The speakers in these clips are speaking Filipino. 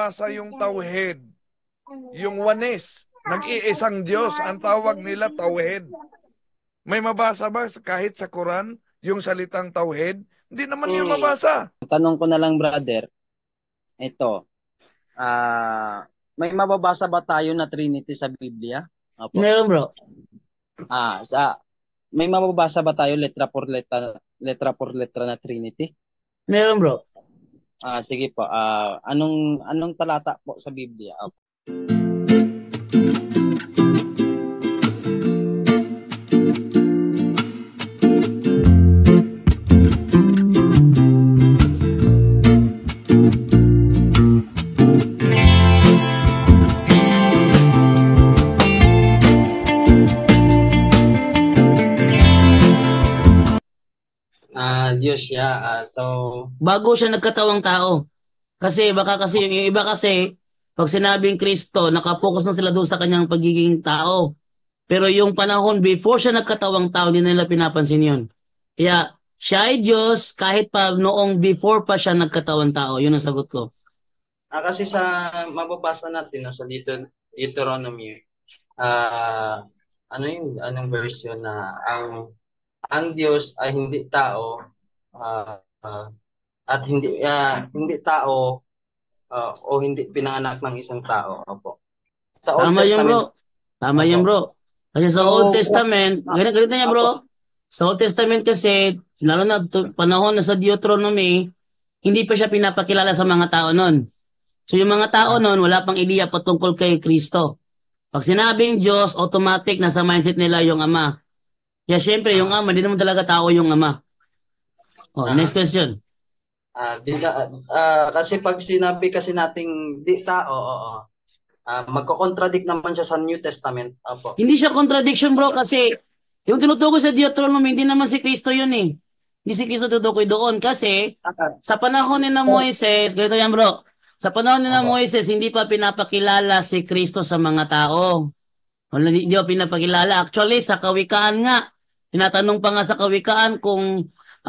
Sa yung tauhid, yung wanis, nag-iisang Diyos, ang tawag nila tauhid. May mabasa ba kahit sa Quran yung salitang tauhid? Hindi naman yun Hmm. mabasa. Tanong ko na lang, brother, ito, may mababasa ba tayo na Trinity sa Biblia? Opo. Meron bro. May mababasa ba tayo letra por letra na Trinity? Meron bro. Sige po. Anong talata po sa Biblia? Opo. Diyos siya. Bago siya nagkatawang tao. Kasi baka kasi yung iba kasi pag sinabing Kristo, nakapokus na sila doon sa kanyang pagiging tao. Pero yung panahon before siya nagkatawang tao, hindi na nila pinapansin yun. Kaya siya ay Diyos kahit pa noong before pa siya nagkatawang tao. Yun ang sagot ko. Kasi sa mababasa natin sa Deuteronomy, ah anong version na ang Diyos ay hindi tao, ah, ah, at hindi tao, o hindi pinanganak ng isang tao. Opo. Sa Old Tama yun Testament. bro. Tama yun Opo. bro. Kasi sa Old So, Testament, ganito niya opo. bro. Sa Old Testament kasi, lalo na panahon na sa Deuteronomy, hindi pa siya pinapakilala sa mga tao nun. So yung mga tao Ah, nun, wala pang ideya patungkol kay Kristo. Pag sinabing Diyos, automatic nasa mindset nila yung Ama. Kaya syempre, yung ah, Ama, hindi naman talaga tao yung Ama. Oh, next ah, question. Kasi pag sinabi kasi nating di tao, oo, magko-contradict naman siya sa New Testament. Opo. Hindi siya contradiction bro kasi yung tinutukoy sa Deuteronomy, hindi naman si Kristo yun eh. Hindi si Kristo tutukoy doon kasi Ah, sa panahon ni na Moises, ganito yan bro, sa panahon ni na Opo. Moises, hindi pa pinapakilala si Kristo sa mga tao. Wala, hindi pa pinapakilala. Actually, sa kawikaan nga, tinatanong pa nga sa kawikaan kung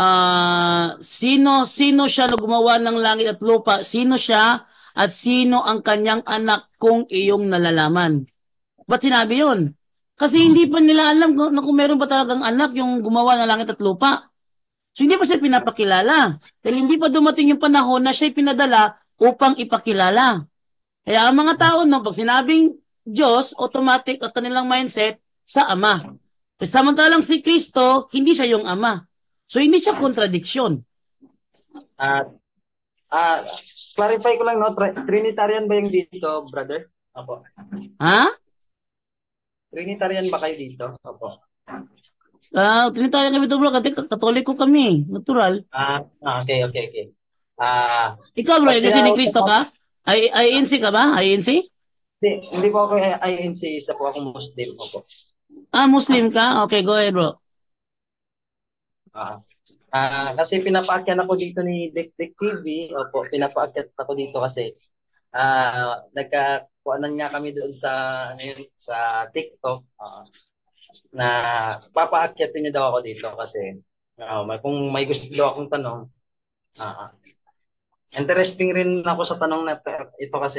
sino siya na gumawa ng langit at lupa, sino siya at sino ang kanyang anak kung iyong nalalaman. Ba't sinabi yun? Kasi hindi pa nila alam kung meron ba talagang anak yung gumawa ng langit at lupa. So hindi pa siya pinapakilala. Dahil hindi pa dumating yung panahon na siya pinadala upang ipakilala. Kaya ang mga tao no, pag sinabing Diyos, automatic at kanilang mindset sa Ama. Pero samantalang si Kristo, hindi siya yung Ama. So hindi siya kontradiksyon. Ah, ah, Clarify ko lang, no? Trinitarian ba yung dito, brother? Opo. Ha? Trinitarian ba kayo dito? Opo. Tinitaya kami ito bro, kasi katoliko kami. Natural. Okay, okay, okay. Ah, Ikaw bro, pag kasi ni tinawag Kristo ka? INC ka ba? INC? hindi po ako INC, isa po akong Muslim. Opo. Muslim ka? Okay, go ahead bro. Ah, Kasi pinapaakyat ako dito ni Dekdek TV. Opo, pinapaakyat ako dito kasi nagkakuanan nga kami doon sa ano yun, sa TikTok, na papaakyatin niya daw ako dito kasi kung may gusto daw akong tanong. Interesting rin ako sa tanong na ito kasi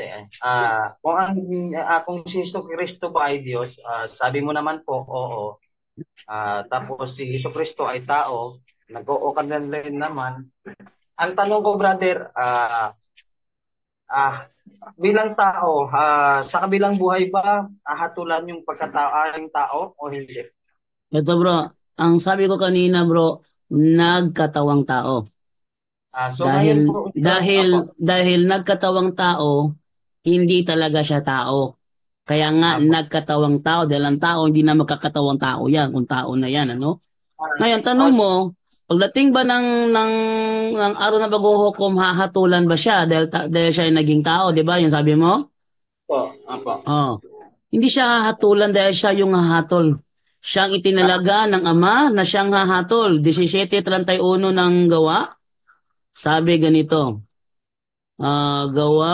kung si Kristo ba ay Diyos, sabi mo naman po oo. Tapos si Kristo ay tao, nag-oo ka na rin naman. Ang tanong ko, brother, bilang tao, sa kabilang buhay ba hatulan yung pagkatao ng tao o hindi? Ito bro, ang sabi ko kanina bro, nagkatawang tao. So ngayon po, apo, Dahil nagkatawang tao, hindi talaga siya tao. Kaya nga apo. nagkatawang tao dahil ang tao hindi na magkakatawang tao yan kung tao na yan ano. Ah, Ngayon tanong os, mo, pagdating ba ng araw na paghuhukom hahatulan ba siya dahil siya ay naging tao, 'di ba? Yung sabi mo? po, apo. Oh. Hindi siya hahatulan dahil siya yung hahatol. Siyang Ah, itinalaga ng Ama na siyang hahatol. 17:31 ng Gawa. Sabi ganito. Gawa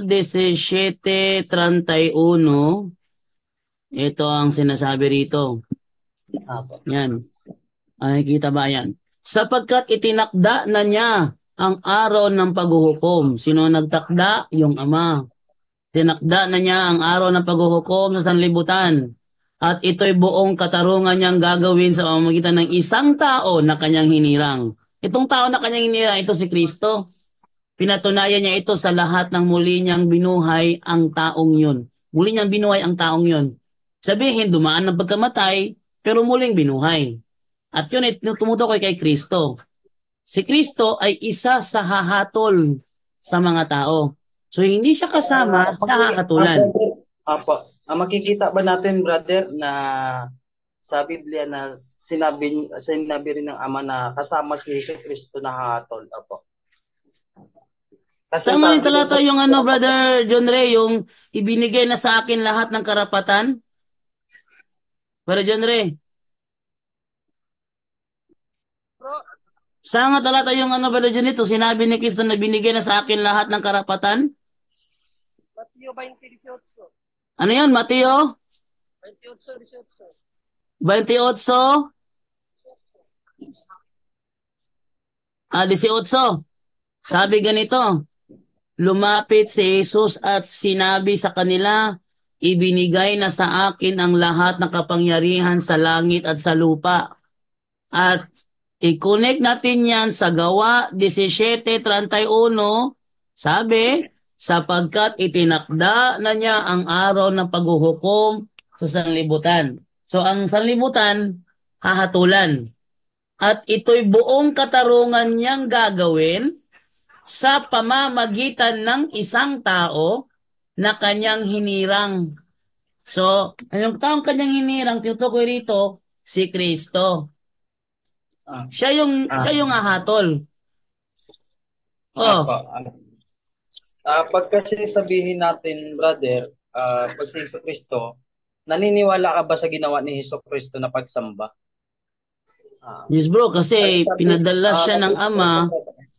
17:31. Ito ang sinasabi rito. apo. Yan. Ay, kita ba yan? Sapagkat itinakda na niya ang araw ng paghuhukom. Sino nagtakda? Yung Ama. Tinakda na niya ang araw ng paghuhukom sa sanlibutan. At ito'y buong katarungan niyang gagawin sa pamamagitan ng isang tao na kanyang hinirang. Itong tao na kanyang hinirang, ito si Kristo. Pinatunayan niya ito sa lahat ng muli niyang binuhay ang taong yun. Muli niyang binuhay ang taong yun. Sabihin, dumaan ng pagkamatay, pero muling binuhay. At yun ay tumutukoy kay Kristo. Si Kristo ay isa sa hahatol sa mga tao. So, hindi siya kasama sa hahatulan. Makikita ba natin, brother, na sa Biblia na sinabi rin ng Ama na kasama si Hesus Kristo na hahatol? Apo. Kasi Tama yung sabi doon talata yung Brother John Ray, yung ibinigay na sa akin lahat ng karapatan. Brother John Ray. Saan nga talata yung Brother John ito? Sinabi ni Kristo na binigay na sa akin lahat ng karapatan? Mateo 20:18. Ano yun, Mateo? 28:18. 28? 18. Sabi ganito, lumapit si Jesus at sinabi sa kanila, ibinigay na sa akin ang lahat ng kapangyarihan sa langit at sa lupa. At i-connect natin yan sa Gawa 17:31, sabi, sapagkat itinakda na niya ang araw ng paghuhukom sa sanlibutan. So ang sanlibutan, hahatulan. At ito'y buong katarungan niyang gagawin sa pamamagitan ng isang tao na kanyang hinirang. So, yung taong kanyang hinirang, tinutukoy rito, si Kristo. Siya yung ahatol. Oh. Pag kasi sabihin natin, brother, pag si Hesus Kristo, naniniwala ka ba sa ginawa ni Hesus Kristo na pagsamba? Yes bro, kasi pinadala siya ng Ama,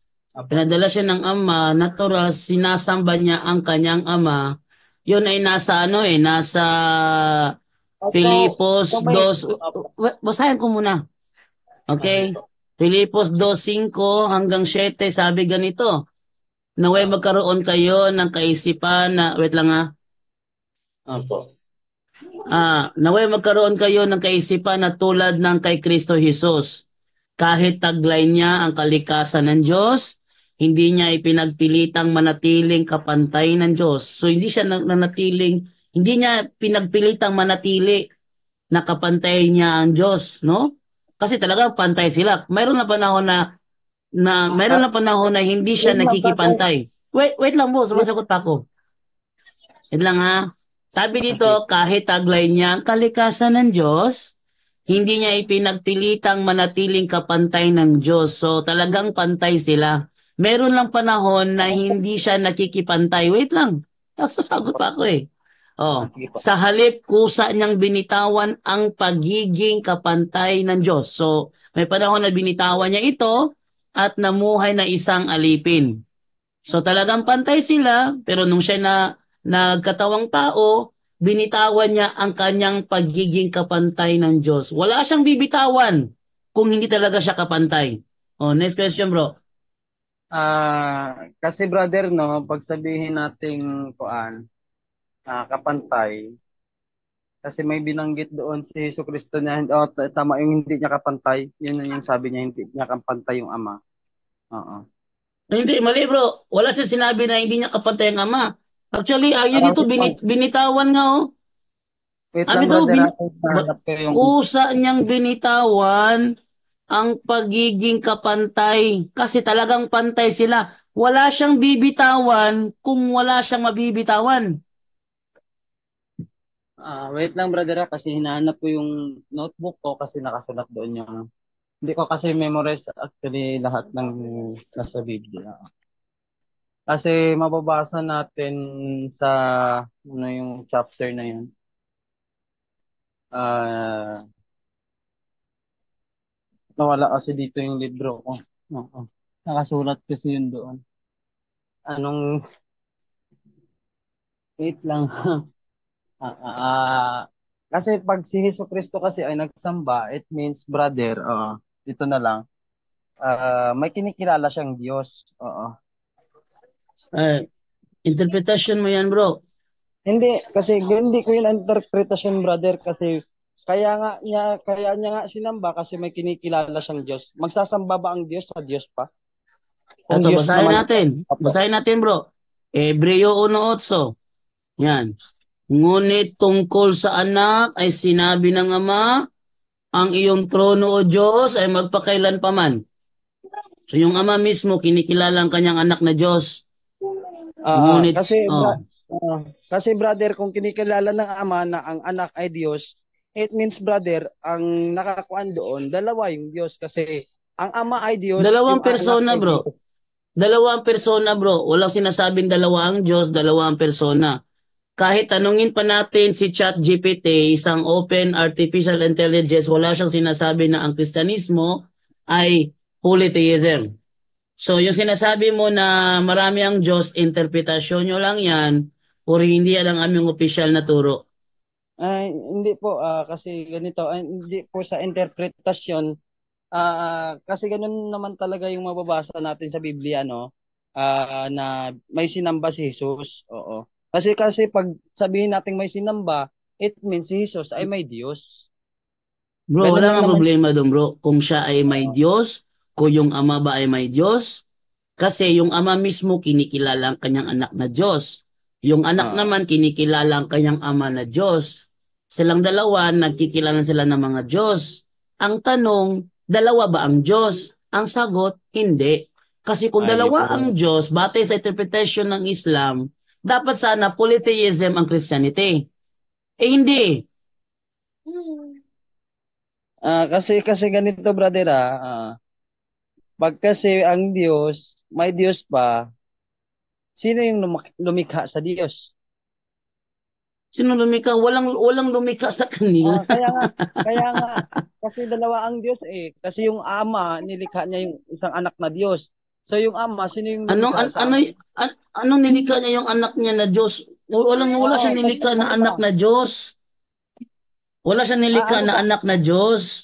natural, sinasamba niya ang kanyang Ama. Yun ay nasa nasa Filipos 2, basahin ko muna. Okay? Filipos 2:5 hanggang 7, sabi ganito, naway magkaroon kayo ng kaisipan na, wait lang ha. Opo. Naway magkaroon kayo ng kaisipan na tulad ng kay Kristo Jesus. Kahit taglay niya ang kalikasan ng Diyos, hindi niya ipinagpilitang manatiling kapantay ng Diyos. So hindi siya hindi niya pinagpilitang manatili na kapantay niya ang Diyos, no? Kasi talaga pantay sila. Mayroon na panahon na hindi siya nakikipantay. Wait lang boss, sumasagot pa ako. Wait lang ha. Sabi dito, kahit taglay niya ang kalikasan ng Diyos, hindi niya ipinagpilitang manatiling kapantay ng Diyos. So talagang pantay sila. Meron lang panahon na hindi siya nakikipantay. Wait lang. Sasagot pa ako eh. Sa halip, kusa niyang binitawan ang pagiging kapantay ng Diyos. So may panahon na binitawan niya ito at namuhay na isang alipin. So talagang pantay sila, pero nung siya nagkatawang tao, binitawan niya ang kanyang pagiging kapantay ng Diyos. Wala siyang bibitawan kung hindi talaga siya kapantay. Next question bro. Kasi brother, no, pag sabihin nating kapantay, kasi may binanggit doon si Hesus Kristo na tama yung hindi niya kapantay. Yun yung sabi niya, hindi niya kapantay yung Ama. Hindi, mali bro. Wala siya sinabi na hindi niya kapantay ang Ama. Actually, yun dito binitawan nga Wait lang, brother. Kusa niyang binitawan ang pagiging kapantay. Kasi talagang pantay sila. Wala siyang bibitawan kung wala siyang mabibitawan. Wait lang, brother, kasi hinahanap ko yung notebook ko kasi nakasulat doon yung... Hindi ko kasi memorize actually lahat ng nasa Biblia. Kasi mababasa natin sa yung chapter na yun. Nawala kasi dito yung libro ko. Nakasulat kasi yun doon. Wait lang. Kasi pag si Hesus Kristo kasi ay nagsamba, it means brother, dito na lang. may kinikilala siyang Diyos. Oo. Interpretasyon mo yan, bro. Hindi kasi hindi ko yun interpretation, brother, kasi kaya niya nga sinamba kasi may kinikilala siyang Diyos. Magsasamba ba ang Diyos sa Diyos pa? Kung Ito, Diyos basahin naman natin. Apo. Basahin natin, bro. Hebreo 1:8. Yan. Ngunit tungkol sa anak ay sinabi ng Ama, ang iyong trono o Diyos ay magpakailanpaman. So yung Ama mismo kinikilala ang kanyang anak na Diyos. Ngunit, Kasi brother, kung kinikilala ng Ama na ang anak ay Diyos, it means brother, ang nakakuan doon, dalawa yung Diyos kasi ang Ama ay Diyos, dalawang yung anak persona, ay bro. Diyos. Dalawang persona, bro. Walang sinasabing dalawa ang Diyos, dalawang persona. Kahit tanungin pa natin si ChatGPT, isang open artificial intelligence, wala siyang sinasabi na ang Kristyanismo ay polytheism. So, yung sinasabi mo na marami ang Diyos, interpretasyon nyo lang yan, o hindi yan ang aming opisyal na turo. Ay, hindi po, kasi ganito, hindi po sa interpretasyon, kasi ganun naman talaga yung mababasa natin sa Biblia, no? Na may sinamba si Jesus. Oo. Kasi pag sabihin natin may sinamba, it means si Jesus ay may Diyos. Bro, Ganun wala lang nga naman. problema doon, bro. Kung siya ay may Diyos, kung yung Ama ba ay may Diyos, kasi yung Ama mismo kinikilala ang kanyang anak na Diyos. Yung anak naman kinikilala ang kanyang Ama na Diyos. Silang dalawa, nagkikilala sila ng mga Diyos. Ang tanong, dalawa ba ang Diyos? Ang sagot, hindi. Kasi kung dalawa ang Diyos, batay sa interpretation ng Islam, dapat sana polytheism ang Christianity. Eh hindi. Kasi ganito brother, pag kasi ang Diyos, may Diyos pa, sino yung lumikha sa Diyos? Sino lumikha? Walang lumikha sa kanila. Kaya nga, kasi dalawa ang Diyos eh. Kasi yung Ama, nilikha niya yung isang anak na Diyos. So yung Ama, sino yung lumikha sa Ama? Anong nilikha niya yung anak niya na Diyos? Wala siya nilikha na anak na Diyos. Wala siya nilikha na anak na Diyos.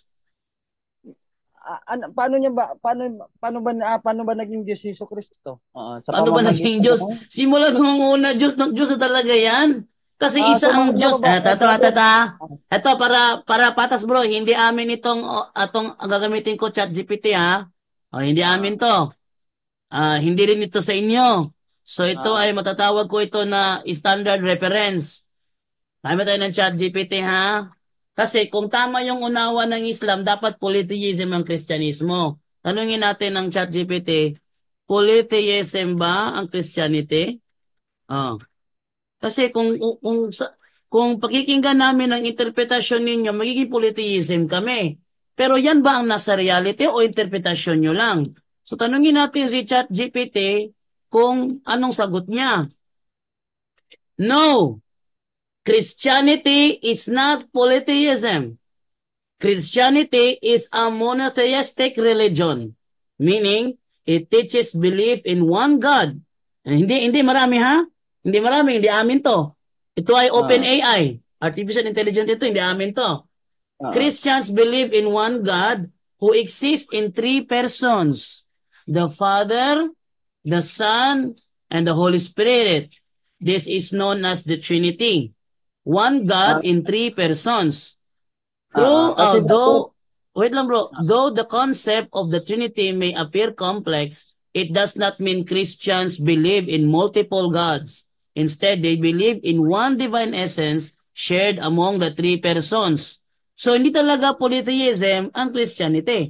Paano ba naging Diyos si Jesu Kristo? Sa Ano ba naging Diyos? Simula nung una, Diyos na talaga yan. Kasi isa ang Diyos. Ito, para patas bro, hindi amin atong gagamitin ko ChatGPT ha. Hindi amin to. Hindi rin ito sa inyo. So ito ay matatawag ko ito na standard reference. Kaya tayo ng ChatGPT ha. Kasi kung tama yung unawa ng Islam, dapat polytheism ang Kristyanismo. Tanungin natin ng ChatGPT, polytheism ba ang Christianity? Kasi kung pakikinggan namin ang interpretasyon ninyo, magiging polytheism kami. Pero yan ba ang nasa reality o interpretasyon nyo lang? So tanungin natin si ChatGPT kung anong sagot niya. No, Christianity is not polytheism. Christianity is a monotheistic religion, meaning it teaches belief in one God. Hindi marami ha? Hindi marami, hindi amin to. Ito ay OpenAI. Artificial intelligence ito, hindi amin to. Christians believe in one God who exists in three persons. The Father, the Son, and the Holy Spirit. This is known as the Trinity. One God in three persons. Though the concept of the Trinity may appear complex, it does not mean Christians believe in multiple gods. Instead, they believe in one divine essence shared among the three persons. So, hindi talaga polytheism ang Christianity.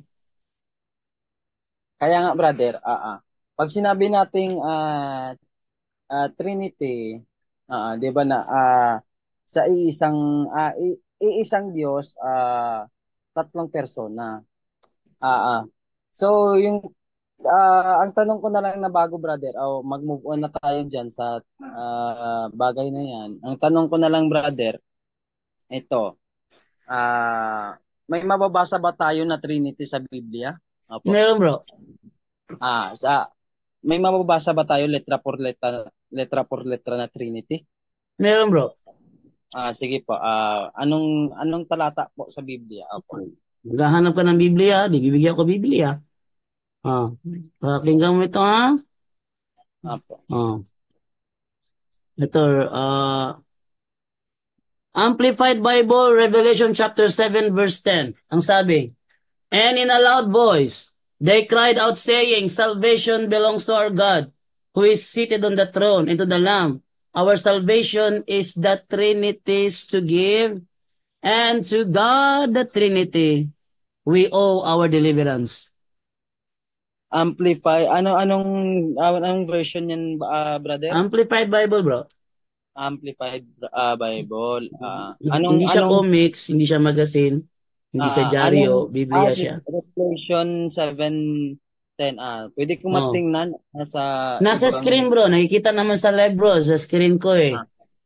Kaya nga, brother, pag sinabi nating Trinity, di ba na sa iisang Diyos, tatlong persona. So, ang tanong ko na lang na bago, brother, mag-move on na tayo dyan sa bagay na yan. Ang tanong ko na lang, brother, ito, may mababasa ba tayo na Trinity sa Biblia? Opo. Meron, bro. May mababasa ba tayo letra por letra na Trinity? Meron, bro. Sige po. Anong talata po sa Biblia? Opo. Maghahanap ka ng Biblia, di bibigyan ko Biblia. Ah, pakinggan mo ito ha. Apo. Ah, ito, Amplified Bible, Revelation chapter 7, verse 10. Ang sabi, and in a loud voice, they cried out saying, salvation belongs to our God, who is seated on the throne, and to the Lamb. Our salvation is the Trinity's to give, and to God the Trinity, we owe our deliverance. Amplify. Anong version yan, brother? Amplified Bible, bro. Amplified Bible. Hindi siya comics, hindi siya magazine, hindi siya dyaryo, Biblia siya. Revelation 7:10. Pwede ko matingnan nasa Nasa ibrang- screen, bro. Nakikita naman sa live, bro. Sa screen ko eh.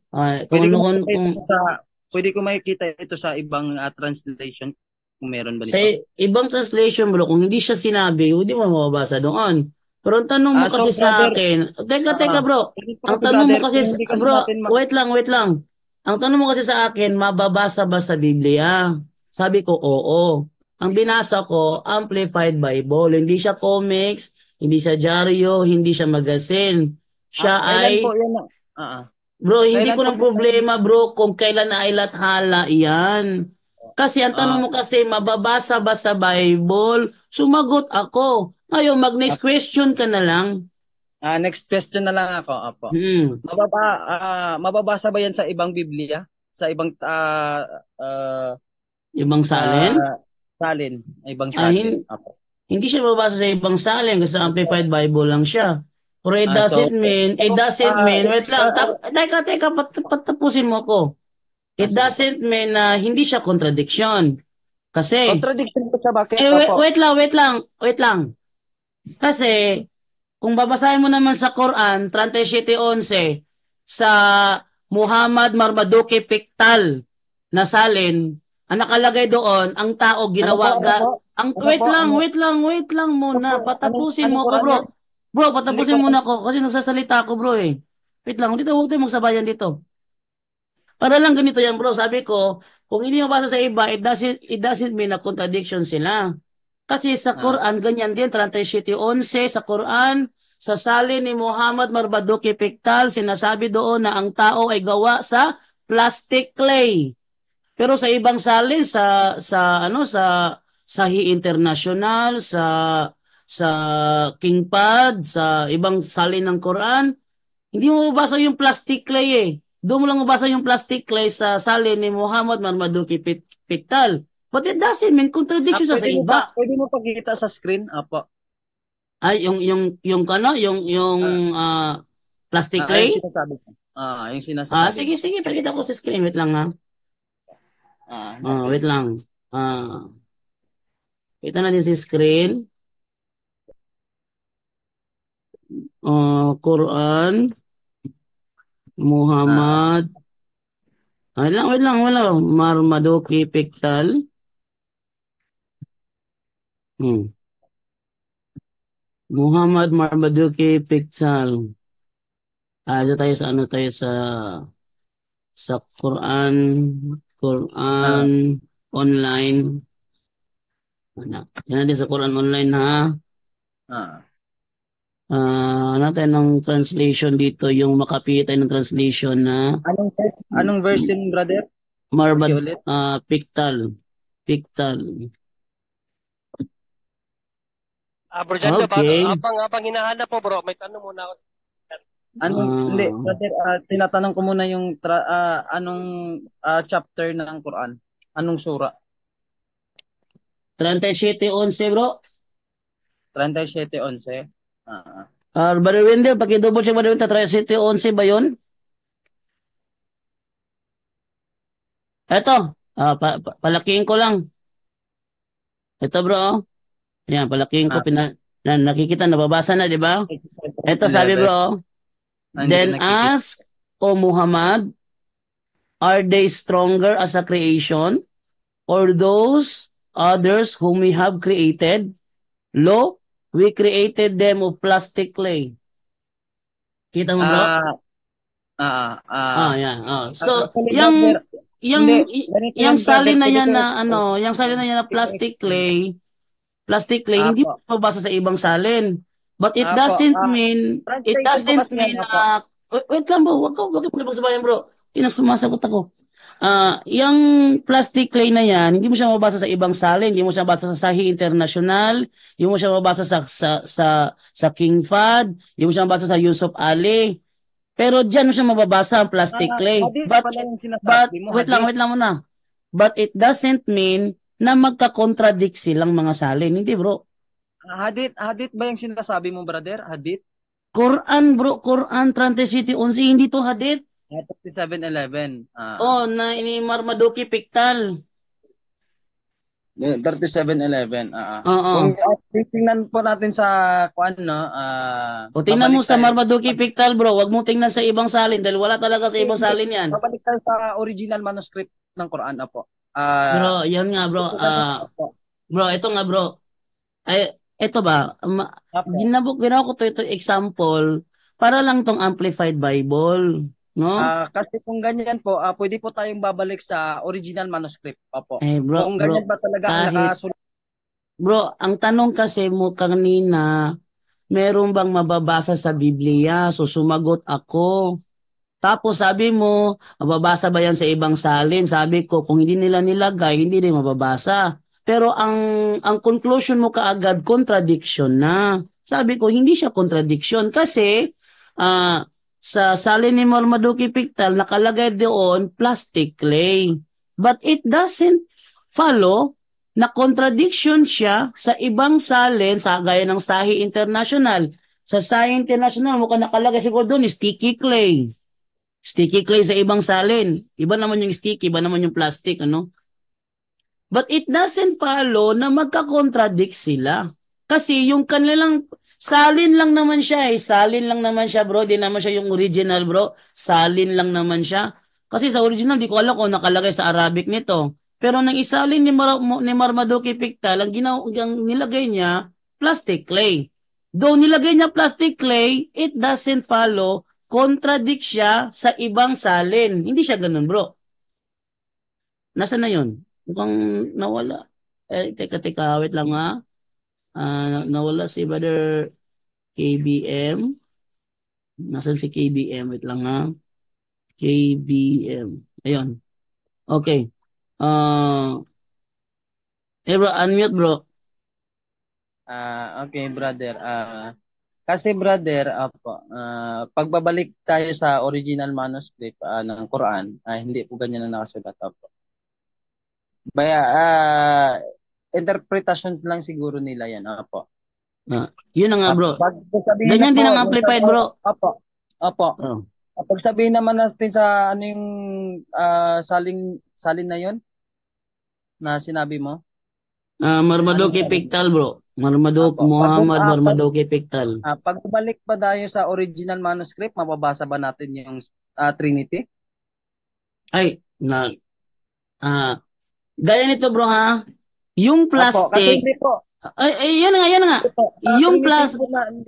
Pwede ko makikita ito sa ibang translation kung meron ba Sa nito. ibang translation, bro, kung hindi siya sinabi, hindi mo mababasa doon. Pero ang tanong mo kasi sa akin, teka bro, ang tanong mo kasi, bro, wait lang. Ang tanong mo kasi sa akin, mababasa ba sa Biblia? Sabi ko, oo. Ang binasa ko, Amplified Bible. Hindi siya comics, hindi siya dyaryo, hindi siya magazine. Siya Kailan ay... po yan? Bro, hindi Kailan ko ng po- problema, bro, kung kailan ay lathala yan. Kasi ang tanong mo kasi, mababasa ba sa Bible? Sumagot ako. Ngayon, mag-next question ka na lang. Next question na lang ako. Apo. Mababasa ba yan sa ibang Biblia? Sa ibang Ibang salin? salin. Ibang salin. Apo. Hindi siya mababasa sa ibang salin kasi Amplified Bible lang siya. Pero it doesn't mean, wait lang, teka, patapusin mo ko. It doesn't mean na hindi siya contradiction. Kasi, Contradiction ko siya, bakit? wait lang. Kasi, kung babasahin mo naman sa Quran, 37:11, sa Muhammad Marmaduke Piktal na salin, ang nakalagay doon, ang tao ginawa wait lang muna. Patapusin mo ko, bro. Bro, patapusin muna ko kasi nagsasalita ako, bro eh. Wait lang, huwag tayo magsabayan dito. Para lang ganito yan, bro. Sabi ko, kung hindi mabasa sa iba, it doesn't mean na contradiction sila. Kasi sa Quran, ganyan din, 37:11 sa Quran, sa salin ni Muhammad Marmaduke Piktal, sinasabi doon na ang tao ay gawa sa plastic clay. Pero sa ibang salin, sa Sahih International, sa Kingpad, sa ibang salin ng Quran, hindi mo mabasa yung plastic clay eh. Doon mo lang mabasa yung plastic clay sa salin ni Muhammad Marmaduke Piktal. But it doesn't mean contradiction sa iba. Pwede mo pakita sa screen? Apo. Ay, yung plastic clay? Yung sinasabi ko. Yung sinasabi. Sige, pakita ko sa screen. Wait lang ha. Wait lang. Kita natin sa screen. Quran. Muhammad. Wait lang. Marmaduke Piktal. Muhammad Marmaduke Piktal. Tayo sa Quran online. Yan natin sa Quran online ha. Natin ng translation dito, yung makapita ng translation na Anong version, brother? Piktal. Bro, dyan Okay. habang hinahanap po, bro, may tanong muna ako. Hindi, brother, tinatanong ko muna yung anong chapter ng Quran? Anong sura? 37:11 bro. 37:11. Brother Wendell, paki-double check Brother Wendell, 37:11 ba yun? Eto, palakihin ko lang. Ito bro. Ayan, palakihin ko. Nakikita, nababasa na, di ba? Ito sabi bro. Then ask, O Muhammad, are they stronger as a creation? Or those others whom we have created? Lo, we created them of plastic clay. Kita mo bro? Yan. So, yung salin na yan na plastic clay, plastic clay, hindi mo Apo. mababasa sa ibang salin. But it Apo. doesn't mean, it Translation po doesn't kasi yan, mean, apo. wait lang bro, wag ka pinagsabayan bro. Sumasagot ako. Yung plastic clay na yan, hindi mo siya mabasa sa ibang salin, hindi mo siya mabasa sa Sahi International, hindi mo siya mabasa sa King Fahd, hindi mo siya mabasa sa Yusuf Ali. Pero diyan mo siya mababasa ang plastic clay. Hadith But pala yung but sinasabi mo, wait hadith. lang muna. But it doesn't mean na magka-contradict silang mga salin. Hindi bro. Hadith ba yung sinasabi mo, brother? Hadith? Quran bro, Quran 37:11, hindi to hadith. 37:11. Na ni Marmaduke Piktal. 37:11. Oo. Kung tingnan po natin sa kuan no, O tingnan mo babalik sa tayo. Marmaduke Piktal bro, wag mo tingnan sa ibang salin dahil wala talaga sa ibang salin yan. Babalik tayo sa original manuscript ng Quran po. Bro, yan nga bro. Bro, ito nga bro. Ay, ito ba? Ginawa ko ito example para lang tong Amplified Bible. No? Kasi kung ganyan po, pwede po tayong babalik sa original manuscript. Opo. Bro, Kung ganyan ba talaga ang nakasulat. Bro, ang tanong kasi mo kanina, meron bang mababasa sa Biblia? So sumagot ako. Tapos sabi mo, mababasa ba yan sa ibang salin? Sabi ko, kung hindi nila nilagay, hindi rin mababasa. Pero ang conclusion mo kaagad, contradiction na. Sabi ko, hindi siya contradiction kasi sa salin ni Marmaduke Piktal, nakalagay doon plastic clay. But it doesn't follow na contradiction siya sa ibang salin, sa gaya ng Sahi International. Sa Sahi International, mukhang nakalagay siguro doon, sticky clay. Sticky clay sa ibang salin. Iba naman yung sticky, iba naman yung plastic, ano? But it doesn't follow na magka-contradict sila. Kasi yung kanilang salin lang naman siya Salin lang naman siya, bro. Di naman siya yung original, bro. Salin lang naman siya. Kasi sa original, di ko alam kung nakalagay sa Arabic nito. Pero nang isalin ni Marmaduke Piktal, ang nilagay niya, plastic clay. Though nilagay niya plastic clay, it doesn't follow, contradict siya sa ibang salin. Hindi siya ganun, bro. Nasaan na yun? Mukhang nawala. Teka, wait lang ha. Nawala si Brother KBM. Nasaan si KBM? Wait lang ha. KBM. Ayun. Okay. Bro, unmute bro. Okay, brother. Kasi brother, pagbabalik tayo sa original manuscript ng Quran, hindi po ganyan na nakasulat po. Baya, interpretation lang siguro nila yan. Opo. Yun na nga bro. Ganyan din ang amplified bro. Opo. Pag sabihin naman natin sa ano yung salin na yun na sinabi mo? Marmaduke Piktal bro. Muhammad Marmaduke Piktal. Pagbalik pa tayo sa original manuscript, mababasa ba natin yung Trinity? Gaya nito bro ha. Yung plastic. Kasi hindi po. Yan nga. Yung plastic.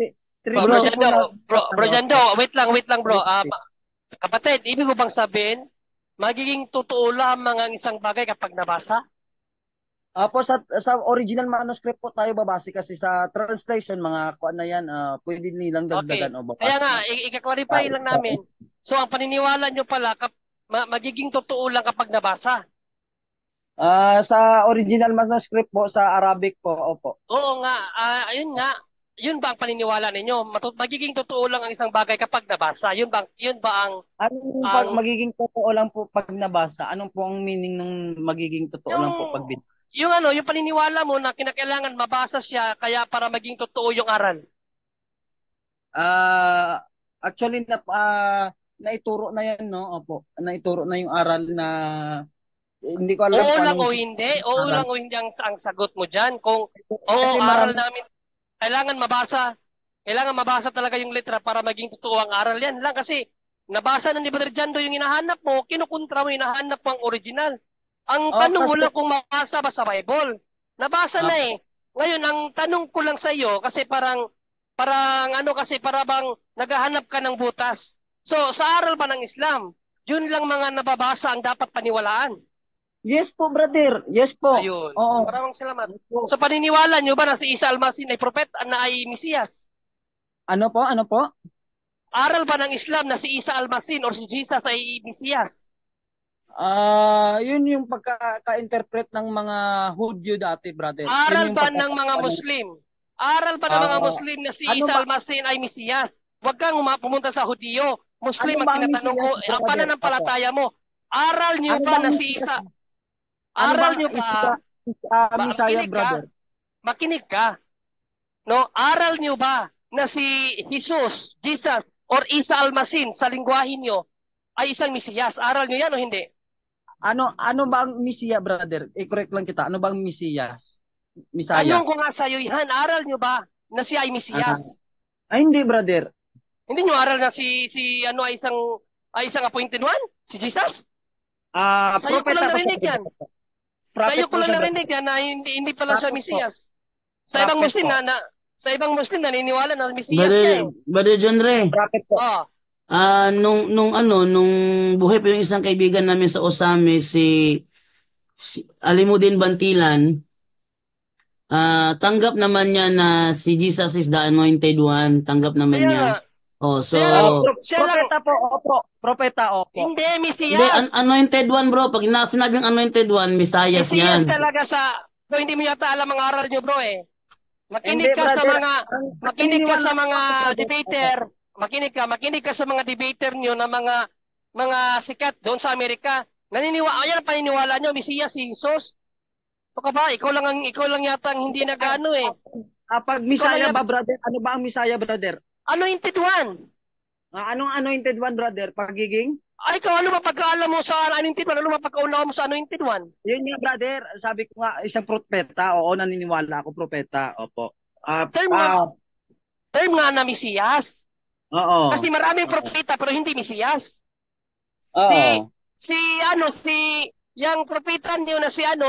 Bro Jando, wait lang bro. Kapatid, ibig mo bang sabihin, magiging totoo lamang ang isang bagay kapag nabasa? Sa original manuscript po tayo babase kasi sa translation, mga kuan na yan, pwede nilang dagdagan o babasan. Kaya nga, i-clarify lang namin. So, ang paniniwala nyo pala, magiging totoo lang kapag nabasa? Sa original manuscript po, sa Arabic po, opo. Oo nga, ayun nga. Yun ba ang paniniwala ninyo? Magiging totoo lang ang isang bagay kapag nabasa? Yun ba ang... magiging totoo lang po pag nabasa? Anong po ang meaning ng magiging totoo lang po pag binasa? Yung paniniwala mo na kinakailangan mabasa siya kaya para maging totoo yung aral. Actually naituro na yan, no? Opo. Naituro na yung aral na hindi ko alam. Oo lang o hindi ang sagot mo diyan. Kung aral namin kailangan mabasa talaga yung letra para maging totoo ang aral yan lang kasi nabasa na ni Brother Jando yung hinahanap mo, kinukontra mo hinahanap mo ang original. Ang tanong mo lang kung mabasa ba sa Bible. Nabasa na eh. Ngayon, ang tanong ko lang sa iyo, kasi parang bang naghahanap ka ng butas. So, sa aral ba ng Islam, yun lang mga nababasa ang dapat paniwalaan. Yes po, brother. Yes po. Ayun. Oo. Maraming salamat. So paniniwala nyo ba na si Isa Almasin ay propeta na ay Mesiyas? Ano po? Ano po? Aral ba ng Islam na si Isa Almasin or si Jesus ay Mesiyas? Yun yung pagka-interpret ng mga Hudyo dati, brother. Yun Aral yung ba ng mga Muslim? Aral ba ng mga Ah, Muslim na si ano Isa ba? Almasin ay Mesiyas? Huwag kang pumunta sa Hudiyo. Muslim Ano ang ba ang tinatanong ko, Mesiyas, ang brother? pananampalataya mo. Aral nyo Ano ba ba na ang si Mesiyas? Isa? Ano ba Aral ang nyo ba? Misaya, Makinig ka. brother? Makinig ka. No, aral nyo ba na si Jesus, or Isa Almasin sa lingwahe nyo ay isang Mesiyas? Aral nyo yan o hindi? Ano ba ang Misiya, brother? I-correct lang kita. Ano ba ang Mesiyas? Misaya? Tanong ko nga sa'yo yan, aral nyo ba na siya ay Mesiyas? Ay, hindi, brother. Hindi nyo aral na si ano ay isang appointed one? Si Jesus? Sa'yo ko lang Propeta narinig yan. Prophet Sa'yo ko po lang siya, narinig yan na hindi pala siya Prophet po. Mesiyas. Sa ibang Prophet Muslim po. sa ibang Muslim naniniwala na Mesiyas siya eh. Brother John Ray, Prophet po. Oh, nung buhay pa yung isang kaibigan namin sa Osame, si Alimudin Bantilan, tanggap naman niya na si Jesus is the anointed one. Tanggap naman kaya niya. nga. Oh, so, Siya lang. Propeta po, opo. Propeta, opo. Hindi, hindi, Mesiyas. anointed one, bro. Pag sinabing anointed one, Messiah Mesiyas yan. talaga bro, hindi mo yata alam ang aral nyo bro eh. Hindi, Makinig ka sa brother. mga Ang makinig ka sa paniniwala mga ko, brother. debater. Makinig ka sa mga debater nyo na mga sikat doon sa Amerika. Ayan ang paniniwala nyo, Mesiyas si Jesus. O ka ba? Ikaw lang yata ang hindi nag-ano eh. Pag Ikaw Misaya lang ba, brother? Ano ba ang Misaya, brother? Anointed one. Anong anointed one, brother? Pagiging? Ay, ikaw ano ba pagkaalam mo sa anointed one? Ano ba pagkaunawa mo sa anointed one? Yun nga, brother. Sabi ko nga, isang propeta. Oo, naniniwala ako, propeta. Opo. Term nga na Mesiyas. Oo. Kasi maraming propeta pero hindi Mesiyas. Oo. Si yung propeta niyo na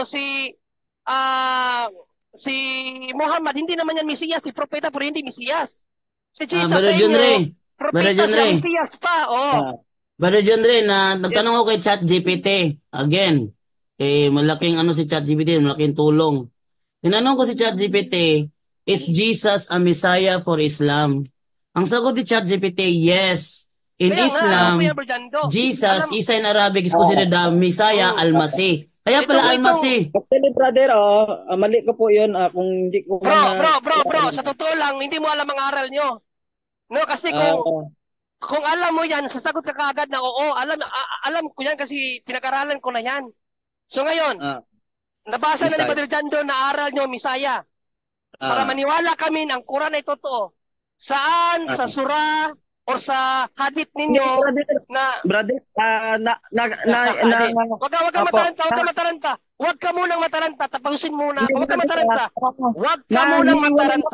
si Muhammad, hindi naman yan Mesiyas, si propeta pero hindi Mesiyas. Si Jesus Brother sa John Ray. inyo, Brother propeta John siya, Ray. Mesiyas pa. Oh. Brother John Ray, nagtanong ako kay ChatGPT. Again, malaking si ChatGPT, malaking tulong. Tinanong ko si ChatGPT, is Jesus a Messiah for Islam? Ang sagot ni ChatGPT, yes. In Kaya nga, alam Islam, ko yan, Bro Jando. Jesus, Isa in Arabic is considered the Messiah, Al-Masih. Kaya pala Al-Masih. Actually, brother, mali ko po yun. Kung hindi ko Bro, sa totoo lang, hindi mo alam ang aral nyo. No, kasi kung alam mo yan, sasagot ka kaagad na oo, alam ko yan kasi pinag-aralan ko na yan. So ngayon, nabasa na ni Brother Jando na aral nyo, Misaya. Para maniwala kami na ang Quran ay totoo. Saan? Sa surah o sa hadith ninyo na... Brother, Huwag ka mataranta. Huwag ka munang mataranta. Tapusin muna. Huwag ka mataranta. Huwag ka munang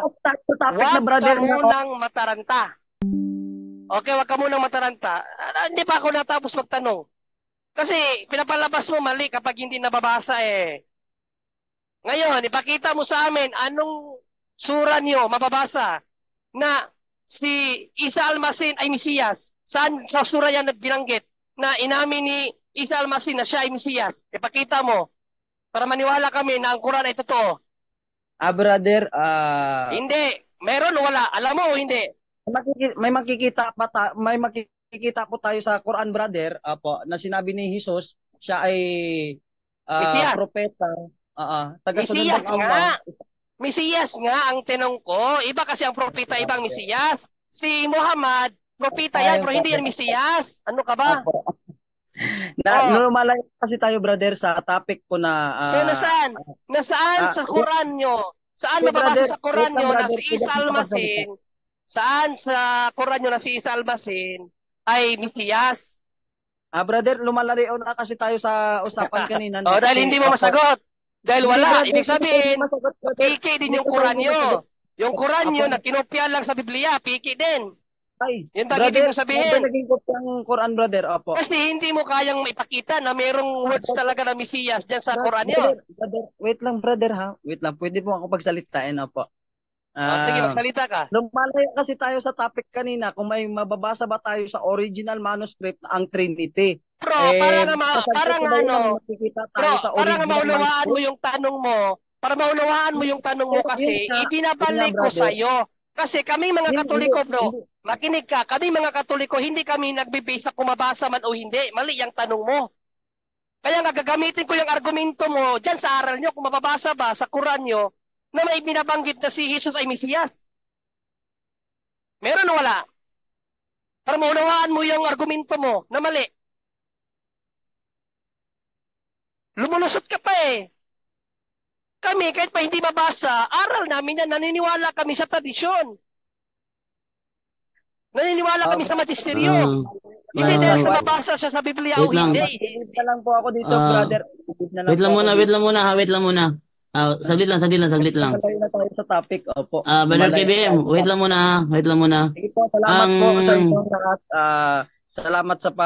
mataranta. Okay, wag ka munang mataranta. Hindi pa ako natapos magtanong. Kasi pinapalabas mo mali kapag hindi nababasa eh. Ngayon, ipakita mo sa amin anong sura niyo mababasa na si Isa Almasin ay Mesiyas. Saan sa sura yan binanggit na inamin ni Isa Almasin na siya ay Mesiyas? Ipakita mo para maniwala kami na ang Quran ay totoo. Brother, Hindi. Meron o wala? Alam mo o hindi? may makikita po tayo sa Quran, brother, na sinabi ni Jesus siya ay propeta, taga-sunod ng Allah. Mesiyas nga ang tinong ko. Iba kasi ang propeta, ibang Mesiyas. Si Muhammad, propeta yan, pero hindi yan Mesiyas. Ano ka ba? Lumalayo kasi tayo, brother, sa topic ko na... so, nasaan? Nasaan sa Quran nyo? Saan mababasa sa Quran nyo na si Isa Almasin? Saan sa Quran nyo na si Isa Almasin ay Mesiyas? Brother, lumalayo na kasi tayo sa usapan kanina. Dahil hindi mo masagot. Dahil wala. Ibig sabihin, piki din yung Quran nyo. Yung Quran nyo na kinopya lang sa Biblia, piki din. Yun ba ibig mo sabihin? Naging kopyang Quran, brother. Opo. Kasi hindi mo kayang maipakita na mayroong words talaga na Mesiyas dyan sa Quran nyo. Brother, wait lang, brother, ha? Wait lang, pwede po ako pagsalitain, opo. Sige, Ah, magsalita ka. lumalayo kasi tayo sa topic kanina kung may mababasa ba tayo sa original manuscript ang Trinity. Bro, Eh, para sasagot ko nga ba yun ano, na makikita bro, tayo sa para nga original maunawaan mo manuscript? yung tanong mo, kasi, Yun nga, ibinabalik ko brother. sa'yo. Kasi kami mga Hindi, Katoliko, bro, hindi. makinig ka, kami mga Katoliko, hindi kami nagbibase sa kung mabasa man o hindi. Mali yung tanong mo. Kaya nga gagamitin ko yung argumento mo dyan sa aral nyo, kung mababasa ba sa Quran nyo, na may binabanggit na si Jesus ay Mesiyas. Meron o wala? Para maunawaan mo yung argumento mo na mali. Lumulusot ka pa eh. Kami, kahit pa hindi mabasa, aral namin na naniniwala kami sa tradisyon. Naniniwala kami sa magisteryo. Ah, Hindi Yan, dahil sa sa kwan. mabasa siya sa Biblia o wait lang. hindi. Magsilid na lang po ako dito, Ah, brother. Magsilid na lang wait lang po ako muna, wait dito. lang muna, wait lang muna. Saglit lang. Lumalayo na tayo sa topic. Opo, Brother lumalayo na KBM, tayo sa wait topic. lang muna, wait lang muna. Sige po, salamat Ang po sa inyong lahat. Salamat sa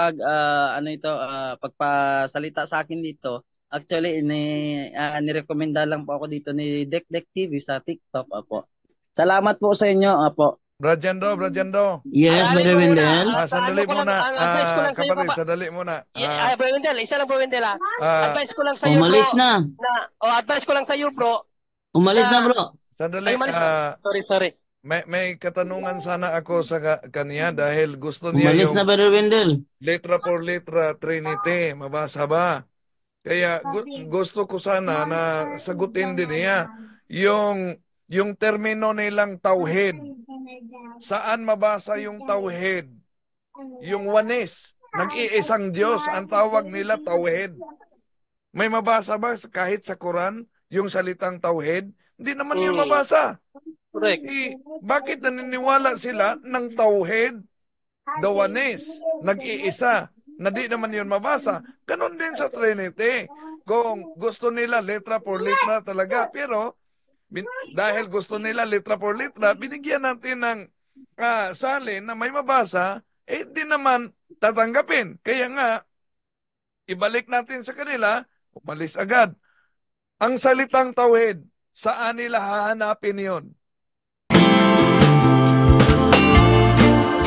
pagpasalita sa akin dito. Actually, nirekomenda lang po ako dito ni Dek Dek TV sa TikTok. Opo. Salamat po sa inyo. Opo. Brad Jando. yes, Aralin Brother mo muna. Wendell. Sandali muna. Advice ko lang sa iyo, Kapatid, sandali muna. Bro Wendell, isa lang Bro Wendell. Ah, Advice ko lang sa iyo, bro. Umalis na. Advice ko lang sa iyo, bro. Umalis na, Na, bro. sandali. umalis na. Sorry. May katanungan sana ako sa kanya dahil gusto niya Umalis na, yung Brother Wendell. letra por letra Trinity. Mabasa ba? Kaya gusto ko sana na sagutin din niya yung termino nilang tauhid. Saan mabasa yung tauhid? Yung wanes, nag-iisang Diyos, ang tawag nila tauhid. May mabasa ba kahit sa Quran yung salitang tauhid? Hindi naman yun mabasa. Correct. Bakit naniniwala sila ng tauhid, the oneness, nag-iisa, na di naman yun mabasa? Ganon din sa Trinity. Kung gusto nila letra por letra talaga, pero dahil gusto nila letra por letra, binigyan natin ng salin na may mabasa, di naman tatanggapin. Kaya nga, ibalik natin sa kanila, umalis agad. Ang salitang tauhid, saan nila hahanapin yon?